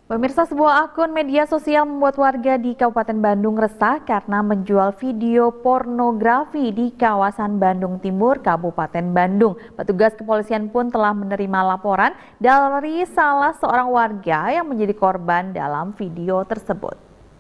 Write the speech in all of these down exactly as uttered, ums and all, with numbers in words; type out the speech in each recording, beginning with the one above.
Pemirsa, sebuah akun media sosial membuat warga di Kabupaten Bandung resah karena menjual video pornografi di kawasan Bandung Timur, Kabupaten Bandung. Petugas kepolisian pun telah menerima laporan dari salah seorang warga yang menjadi korban dalam video tersebut.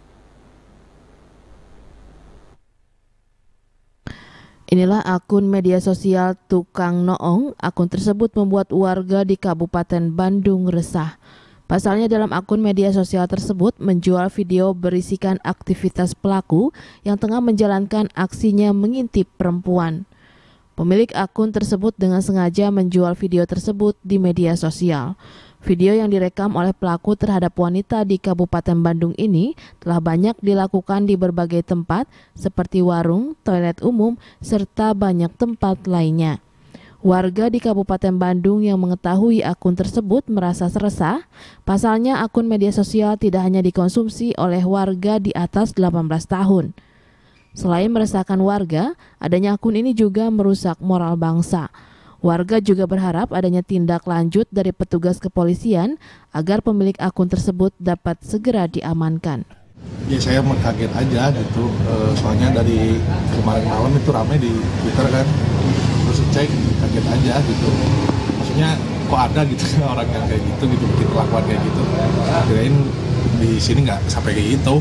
Inilah akun media sosial Tukang Noong. Akun tersebut membuat warga di Kabupaten Bandung resah. Pasalnya dalam akun media sosial tersebut menjual video berisikan aktivitas pelaku yang tengah menjalankan aksinya mengintip perempuan. Pemilik akun tersebut dengan sengaja menjual video tersebut di media sosial. Video yang direkam oleh pelaku terhadap wanita di Kabupaten Bandung ini telah banyak dilakukan di berbagai tempat seperti warung, toilet umum, serta banyak tempat lainnya. Warga di Kabupaten Bandung yang mengetahui akun tersebut merasa resah. Pasalnya akun media sosial tidak hanya dikonsumsi oleh warga di atas delapan belas tahun. Selain meresahkan warga, adanya akun ini juga merusak moral bangsa. Warga juga berharap adanya tindak lanjut dari petugas kepolisian agar pemilik akun tersebut dapat segera diamankan. Ya saya kaget aja gitu, soalnya dari kemarin malam itu ramai di Twitter kan, terus cek kaget aja gitu. Maksudnya kok ada gitu orang yang kayak gitu gitu bikin kelakuan kayak gitu. Kirain di sini nggak sampai kayak gitu.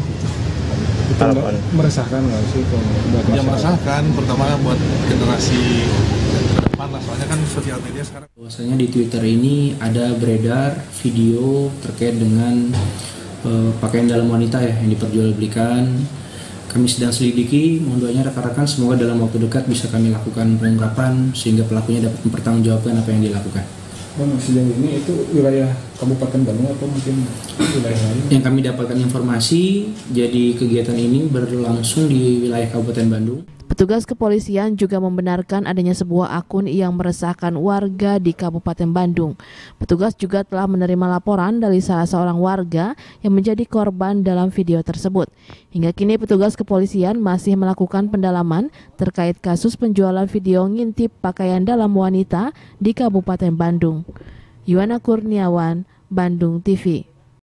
Itu meresahkan nggak sih? Ya meresahkan, pertama buat generasi depan lah, soalnya kan sosial media sekarang. Bahwasanya di Twitter ini ada beredar video terkait dengan uh, pakaian dalam wanita ya yang diperjualbelikan. Kami sedang selidiki, mohon doanya rekan-rekan semoga dalam waktu dekat bisa kami lakukan pengungkapan sehingga pelakunya dapat mempertanggungjawabkan apa yang dilakukan. Oh, sejauh ini itu wilayah Kabupaten Bandung atau mungkin wilayah lain? Yang kami dapatkan informasi, jadi kegiatan ini berlangsung di wilayah Kabupaten Bandung. Petugas kepolisian juga membenarkan adanya sebuah akun yang meresahkan warga di Kabupaten Bandung. Petugas juga telah menerima laporan dari salah seorang warga yang menjadi korban dalam video tersebut. Hingga kini petugas kepolisian masih melakukan pendalaman terkait kasus penjualan video ngintip pakaian dalam wanita di Kabupaten Bandung. Yuwana Kurniawan, Bandung T V.